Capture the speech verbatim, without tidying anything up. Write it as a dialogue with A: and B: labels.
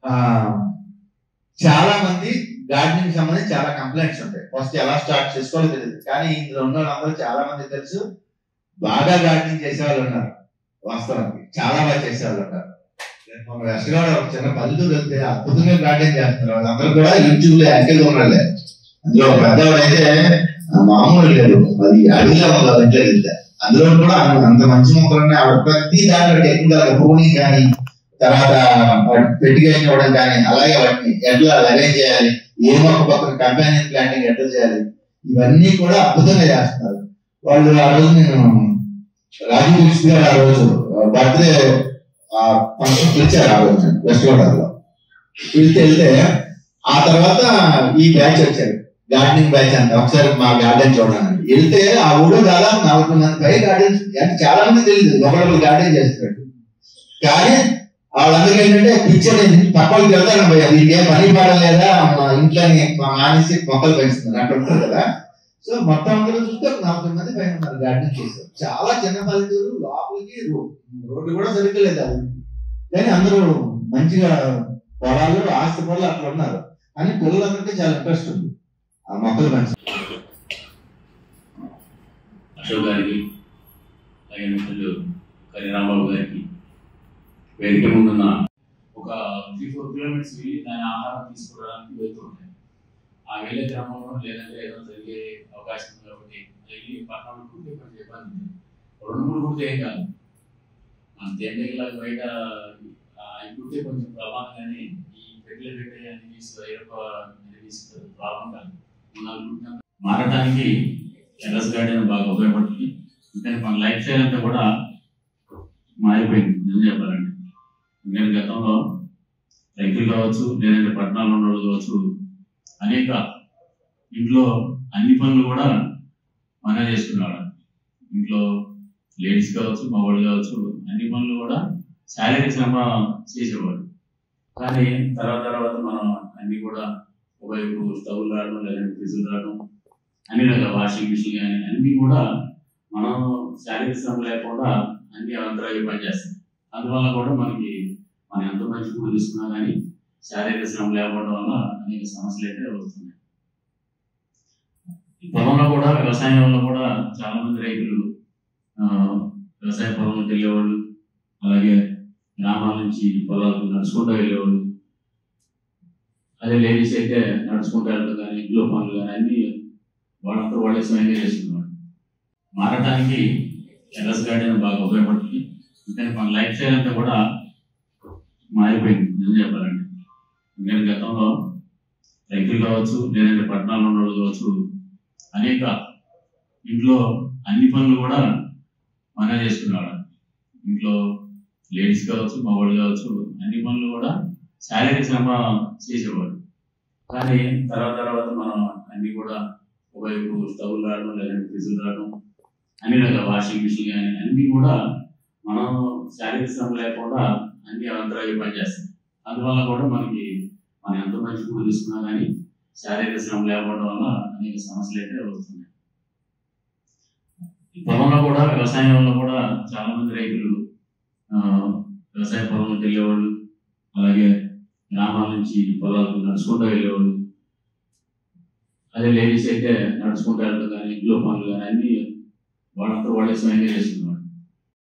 A: చాలా మంది గార్డెనింగ్ సంబంధించి చాలా కంప్లైంట్స్ ఉంటాయి. ఫస్ట్ ఎలా స్టార్ట్ చేసుకోవాలో తెలియదు. కానీ ఇందులో ఉన్న వాళ్ళందరూ చాలా మంది తెలుసు, బాగా గార్డెనింగ్ చేసే వాళ్ళు ఉన్నారు. వాస్తవానికి చాలా బాగా చేసేవాళ్ళు ఉన్నారు. మన వెస్ట్ గోదావరి ఒక చిన్న పల్లెటూరు వెళ్తే అద్భుతంగా గార్డెన్ చేస్తున్నారు. వాళ్ళందరూ కూడా యూట్యూబ్ లో యాక్టివ్గా ఉన్నారులే. అందులో పెద్దవాడు అయితే మామూలు లేదు, అది అడిగిలో ఉండాలి ఇంట్లో వెళ్తే. అందులో కూడా అంత మంచి మొక్కలు ఉన్నాయి. ఆవిడ ప్రతి దాంట్లో టెక్నికల్ ప్రూనింగ్ కానీ, తర్వాత ఫెర్టిగేషన్ ఇవ్వడం కానీ, అలాగే వాటిని ఎట్లా అరేంజ్ చేయాలి, ఏ మొక్క పక్కన కంపానియన్ ప్లాంటింగ్ ఎట్లా చేయాలి, ఇవన్నీ కూడా అద్భుతంగా చేస్తున్నారు వాళ్ళు. ఆ రోజు నేను రాజీవ్ కృష్ణ గారు ఆ రోజు బర్త్డే ఫంక్షన్ పిలిచారు. ఆ రోజు వెస్ట్ గోదావరిలో పిలిచి వెళ్తే ఆ తర్వాత ఈ బ్యాచ్ వచ్చారు, గార్డెనింగ్ బ్యాచ్ అంట. ఒకసారి మా గార్డెన్ చూడండి వెళ్తే ఆ ఊళ్ళో దాదాపు నలభై మంది పై గార్డెన్స్ అంటే చాలా మంది తెలియదు ఒకళ్ళు గార్డెన్ చేస్తున్నట్టు. కానీ వాళ్ళందరికీ ఏంటంటే పిక్చర్ పక్కకి వెళ్తాను భయ, నీకే పని పడలేదా ఇంట్లో మానేసి మొక్కలు పెంచుతున్నారు అట్లా ఉంటుంది కదా. సో మొత్తం అందరూ చూస్తే ఒక నలభై మంది పైన ఉన్నారు గార్డెన్ చేస్తారు. చాలా చిన్న పల్లెటూరు, లోపలికి రోడ్డు కూడా సరిగ్గా అది. కానీ అందరూ మంచిగా పొలాలు ఆస్తి పొలాలు అట్లా ఉన్నారు. కానీ పిల్లలందరికీ చాలా ఇంట్రెస్ట్ ఉంది ఆ మొక్కలు పెంచడం.
B: అశోక్ గారికి, అలాగే మిత్రులు కరి రాంబాబు గారికి, వేదిక ముందున్న ఒక త్రీ ఫోర్ కిలోమీటర్స్ వెళ్ళి దాని ఆహారం తీసుకోవడానికి వెళ్తూ ఉంటాయి. ఆ వెళ్ళే క్రమంలో లేదంటే ఏదో జరిగే అవకాశం ఉంది కాబట్టి వెళ్ళి పట్టణంలో కుడితే కొంచెం ఇబ్బంది ఉంది. రెండు మూడు కుడితే ఏం కాదు, మన తేండేలా బయట కుడితే కొంచెం ప్రమాదం. కానీ ఈ పెట్టలే పెట్టే అనేది తీసుకుంటారు ప్రాబ్లం కాదు. మారటానికి టెర్రస్ గార్డెన్ బాగా ఉపయోగపడుతుంది. ఎందుకంటే మన లైఫ్ స్టైల్ అంతా కూడా మారిపోయింది నిజం చెప్పాలంటే. నేను గతంలో రైతులు కావచ్చు, లేదంటే పట్టణాల్లో ఉన్న వాళ్ళు కావచ్చు, అనేక ఇంట్లో అన్ని పనులు కూడా మనమే చేసుకునేవాడు. ఇంట్లో లేడీస్ కావచ్చు, మగవాళ్ళు కావచ్చు, అన్ని పనులు కూడా శారీరక శ్రమ చేసేవాడు. కానీ తర్వాత తర్వాత మనం అన్ని కూడా ఒకవైపు స్టవ్లు రావడం, లేదంటే ఫ్రిడ్జ్లు రావడం, అన్ని రకాల వాషింగ్ మిషన్ కానీ అన్ని కూడా మనం శారీరక శ్రమ లేకుండా అన్ని అంతరాగా పనిచేస్తాయి. అందువల్ల కూడా మనకి మనం ఎంత మంచి ఫుడ్ తీసుకున్నా కానీ శారీరక శ్రమ లేకపోవడం వల్ల అనేక సమస్యలు అయితే వస్తున్నాయి. ఈ పొలంలో కూడా వ్యవసాయంలో కూడా చాలా మంది రైతులు వ్యవసాయ పొలంలోకి వెళ్ళేవాళ్ళు, అలాగే గ్రామాల నుంచి పొలాలకు నడుచుకుంటూ వెళ్ళేవాళ్ళు. అదే లేడీస్ అయితే నడుచుకుంటూ వెళ్ళడం కానీ, ఇంట్లో పనులు కానీ అన్ని వాళ్ళంతా వాళ్ళే స్వయంగా చేస్తున్నవాడు. మారటానికి టెర్రస్ గార్డెన్ బాగా ఉపయోగపడుతుంది. ఎందుకంటే మన లైఫ్ స్టైల్ అంతా కూడా మారిపోయింది నిజం చెప్పాలంటే. నేను గతంలో రైతులు కావచ్చు, లేదంటే పట్టణాల్లో ఉన్న వాళ్ళు కావచ్చు, అనేక ఇంట్లో అన్ని పనులు కూడా మనమే చేసుకునేవాడు. ఇంట్లో లేడీస్ కావచ్చు, మగవాళ్ళు కావచ్చు, అన్ని పనులు కూడా శారీరక శ్రమ చేసేవాడు. కానీ తర్వాత తర్వాత మనం అన్ని కూడా ఒకవైపు స్టవ్లు రావడం, లేదంటే ఫ్రిడ్జ్లు రావడం, అన్ని రకాల వాషింగ్ మిషన్ కానీ అన్ని కూడా మనం శారీరక శ్రమ లేకుండా అన్ని అంతరాగా పనిచేస్తాయి. అందువల్ల కూడా మనకి మనం ఎంత మంచి ఫుడ్ తీసుకున్నా కానీ శారీరక శ్రమ లేకపోవడం వల్ల అనేక సమస్యలు అయితే వస్తున్నాయి. ఈ పొలంలో కూడా వ్యవసాయంలో కూడా చాలా మంది రైతులు వ్యవసాయ పొలంలోకి వెళ్ళేవాళ్ళు, అలాగే గ్రామాల నుంచి పొలాలకు నడుచుకుంటూ వెళ్ళేవాళ్ళు. అదే లేడీస్ అయితే నడుచుకుంటూ వెళ్ళడం కానీ, ఇంట్లో పనులు కానీ అన్ని వాళ్ళంతా వాళ్ళే స్వయంగా చేస్తున్నారు.